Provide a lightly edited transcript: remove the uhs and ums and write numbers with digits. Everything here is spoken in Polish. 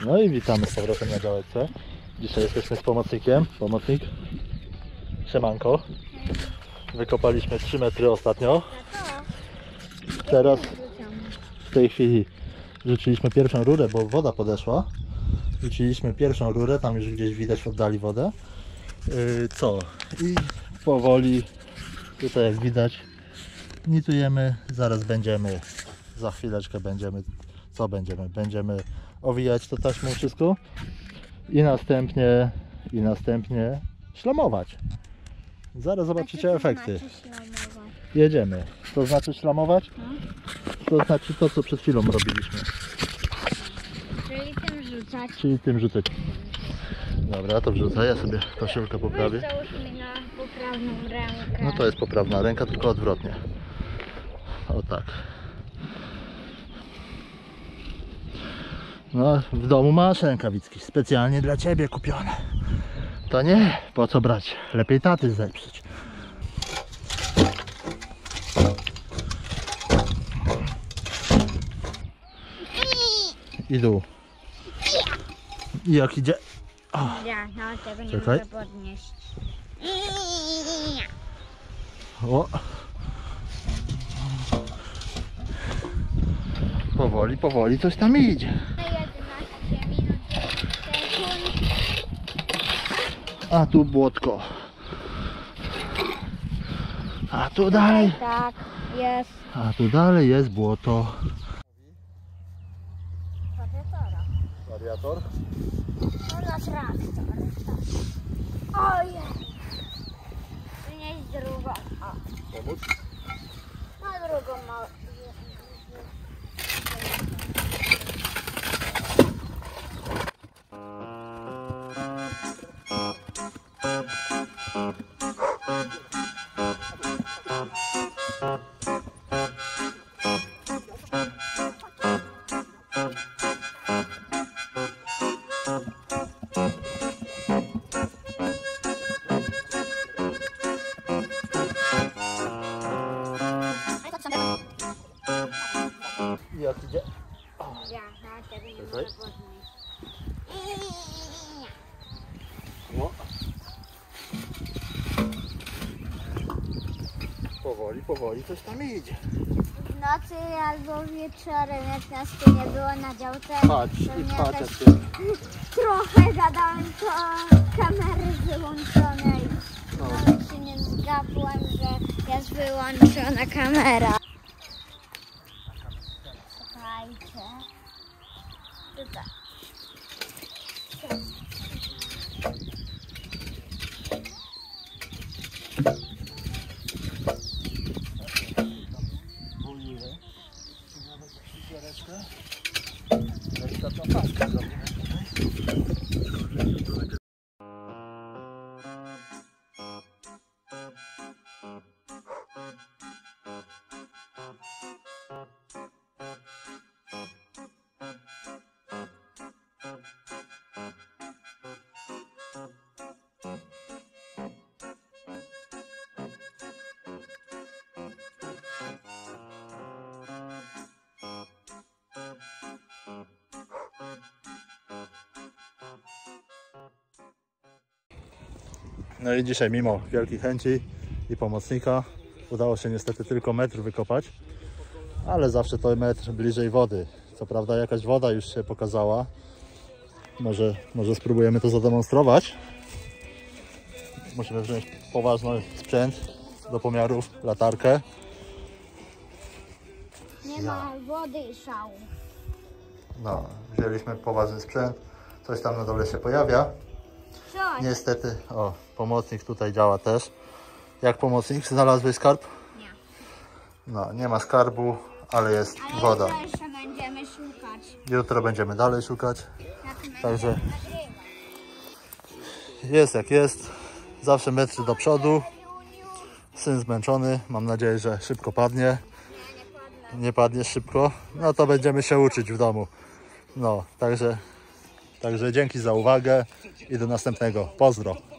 No i witamy z powrotem na działeczce. Dzisiaj jesteśmy z pomocnikiem. Pomocnik siemanko. Wykopaliśmy 3 metry ostatnio. Teraz w tej chwili rzuciliśmy pierwszą rurę, bo woda podeszła. Rzuciliśmy pierwszą rurę, tam już gdzieś widać w oddali wodę. I powoli, tutaj jak widać, nitujemy. Zaraz będziemy, za chwileczkę będziemy, będziemy owijać to taśmą wszystko i następnie ślamować. Zaraz zobaczycie efekty. Jedziemy. To znaczy ślamować? To znaczy to, co przed chwilą robiliśmy. Czyli tym rzucać. Dobra, to wrzucę. Ja sobie koszulkę poprawię. Na poprawną rękę. No to jest poprawna ręka, tylko odwrotnie. O tak. No, w domu masz rękawiczki, specjalnie dla Ciebie kupione. To nie, po co brać? Lepiej taty zepsuć. I dół. I jak idzie? O. Ja tego nie Czekaj. mogę podnieść. O. Powoli, powoli coś tam idzie. 11 minut, sekund. A tu błotko. A tu dalej. Tak, jest. A tu dalej jest błoto. Wariatora. Wariator? No na traktor. Ojej. Przynieść drugą. O. Pomóc? Na drugą ma. I jak idzie? Ja tego nie Czekaj. mogę podnieść. O. Powoli, powoli coś tam idzie. W nocy albo wieczorem, jak nas tu nie było na działce, Patrz to i mnie patrz też jak się... trochę gadałem, to kamery wyłączonej. No. Nawet się nie zgapłam, że jest wyłączona kamera. Słuchajcie. Tutaj. Buliły. I nawet cukiereczkę. Delikatną paskę zrobimy tutaj. No i dzisiaj mimo wielkiej chęci i pomocnika udało się niestety tylko metr wykopać, ale zawsze to metr bliżej wody. Co prawda jakaś woda już się pokazała. Może spróbujemy to zademonstrować. Musimy wziąć poważny sprzęt do pomiarów, latarkę. Nie ma wody i szału. No, wzięliśmy poważny sprzęt. Coś tam na dole się pojawia. Coś. Niestety, o, pomocnik tutaj działa też. Jak pomocnik? Znalazłeś skarb? Nie. No, nie ma skarbu, ale jest Ale woda. jutro jeszcze będziemy szukać. Jutro będziemy dalej szukać. Jak Także nagrywać. jest jak jest. Zawsze metry do przodu. Syn zmęczony. Mam nadzieję, że szybko padnie. Nie padnie szybko. No to będziemy się uczyć w domu. No, także dzięki za uwagę i do następnego. Pozdro.